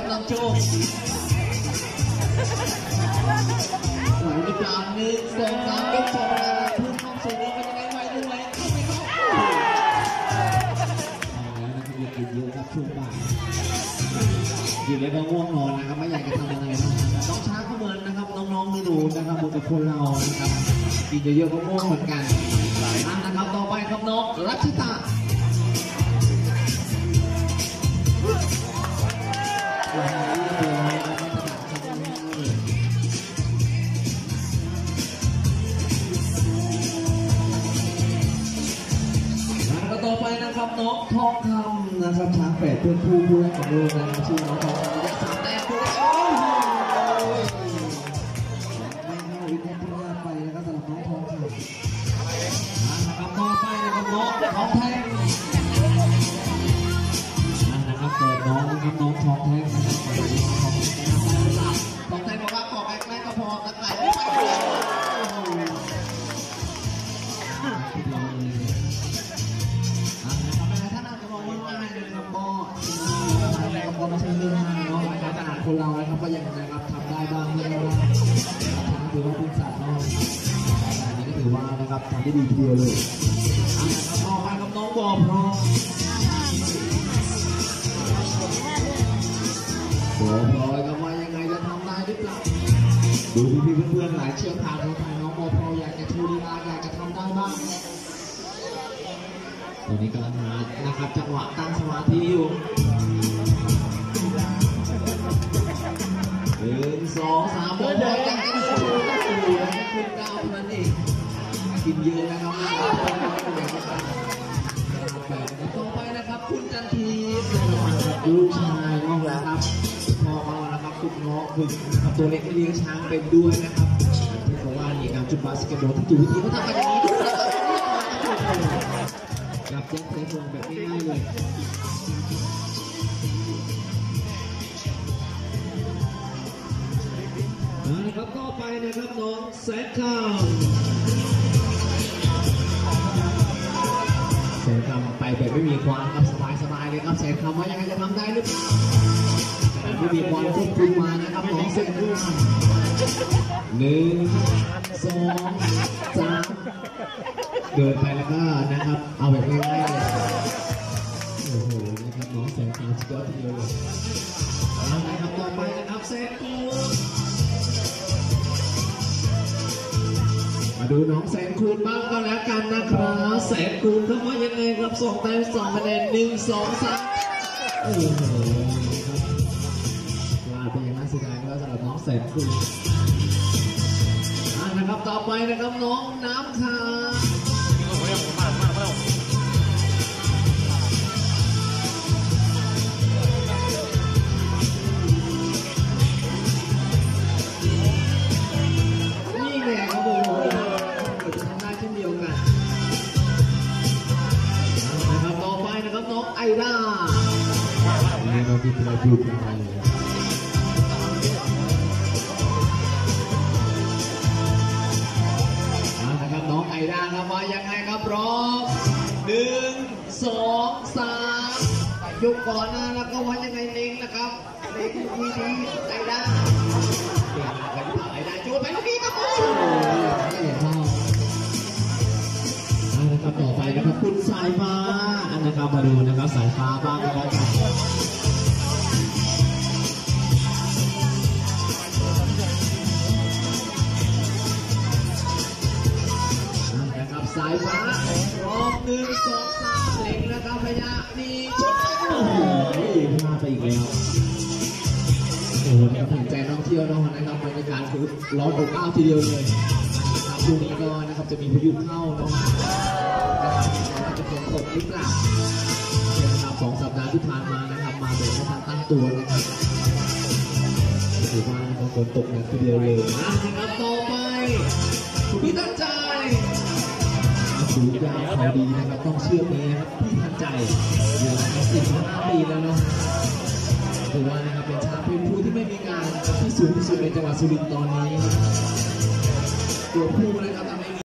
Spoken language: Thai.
น้องโจ๊กไหวหรือเปล่า1 2 3ยก2แล้วพุ่งเข้าสู่เนื้อเป็นยังไงไหวหรือไม่เข้าไม่เข้าเอาแล้วนะครับอย่ากินเยอะครับช่วงบ่ายอยู่ในก็ง่วงนอนนะครับไม่อยากจะทำอะไรนะน้องช้างก็เหมือนนะครับน้องๆไม่ดูนะครับหมดแต่คนเรานะครับกินเยอะๆก็ง่วงเหมือนกันนะครับต่อไปครับน้องรัชตาต่อไปนะครับน้องทองคำนะครับช้าง8เพื่อนผู้แรกของโลกนะครับชื่อน้องทองคำระยะ3 แต้มด้วยไม่เข้าอีกแค่ที่แรกไปนะครับสำหรับน้องทองคำนะครับต่อไปนะครับน้องทองแท่งนะครับเกิดน้องนะครับน้องทองแท่งนะครับเกิดน้องทองแท่งนะครับทองแท่งบอกว่าขอแบกก็พอตะไคร้ไม่ไปก็ไม่ใช่เรื่องง่ายเนาะขนาดคนเรานะครับก็ยังนะครับทำได้บ้างไม่ได้บ้างถือว่าเป็นศาสตร์เนาะอันนี้ก็ถือว่านะครับทำได้ดีทีเดียวเลยต่อไปกับน้องบอพร้อมบอพร้อยก็ว่ายังไงจะทำได้หรือเปล่าดูพี่เพื่อนๆหลายเชี่ยวชาญของไทยน้องบอพร้อยอยากจะชูลีลาอยากจะทำได้บ้างตอนนี้กำลังหานะครับจังหวะตั้งสมาธิอยู่1 2 3โบยยังจะสู้นะครับคุณดาวนั่นเองกินเยอะนะครับต่อไปนะครับคุณจันทีลูกชายน้องนะครับพ่อเขานะครับคุณน้องฝึกนะครับตัวเล็กที่เลี้ยงช้างเป็นด้วยนะครับที่เขาว่านี่การจุดบาสเกตบอลที่ถูกวิธีเขาทำกันอย่างนี้ด้วยนะครับจับแจ็คเซฟแบบง่ายๆเลยนะครับต่อไปนะครับน้องแซคคำไปแบบไม่มีความครับสบายเลยครับแซคคำว่ายังไงจะทำได้หรือเปล่าไม่มีความควบคุมมานะครับน้องแซคคำ1 2 3เดินไปแล้วก็นะครับเอาแบบง่ายๆเลยโอ้โหนะครับน้องแซคคำสุดยอดทีเดียวเลยนะครับต่อไปนะครับแซคมาดูน้องแสนคูณบ้างก็แล้วกันนะครับแสนคูณเข้ามายังไงครับ2 แต้ม 2 คะแนน1 2 3โอ้โหลาไปยังน่าเสียดายแล้วสำหรับน้องแสนคูณนะครับต่อไปนะครับน้องน้ำค้างไอด้านี่เราที่เราดูกันไปนะครับน้องไอด้าครับมายังไงครับพร้อม1 2 3ยกก่อนนะแล้วก็ว่ายังไงเล็งนะครับเล็งดีไอด้าเก่งมากเลยไอด้าจูไปเมื่อกี้ครับนะครับต่อไปนะครับคุณสายฟ้านะครับมาดูนะครับสายฟ้าบ้างนะครับนะครับสายฟ้ารอบ1 2 3เล็งนะครับพยาดีชุดโอ้โหพลาดไปอีกแล้วโอ้โหเนี่ยถึงใจน้องเที่ยวน้องนะครับบรรยากาศคือร้อนอบอ้าวทีเดียวเลยนะครับช่วงนี้ก็นะครับจะมีพายุเข้าเนาะจะฝนตกหรือเปล่านะครับ2 สัปดาห์ที่ผ่านมานะครับมาแบบไม่ทันตั้งตัวนะครับถือว่าฝนตกหนักทีเดียวเลยนะครับต่อไปพี่ทันใจสูงยาวเขาดีนะครับต้องเชื่อเลยนะครับพี่ทันใจอยู่มา15 ปีแล้วเนาะถือว่านะครับเป็นช้างเป็นผู้ที่ไม่มีงานที่สูงที่สุดในจังหวัดสุรินทร์ตอนนี้ตัวผู้นะครับ